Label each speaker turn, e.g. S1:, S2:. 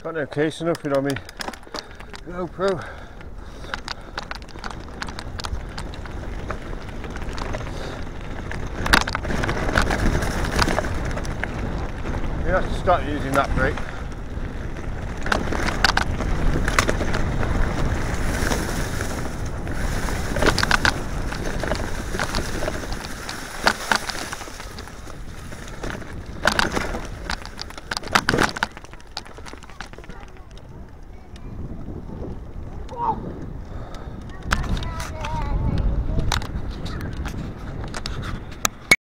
S1: Got no case or nothing on me GoPro. You have to start using that brake.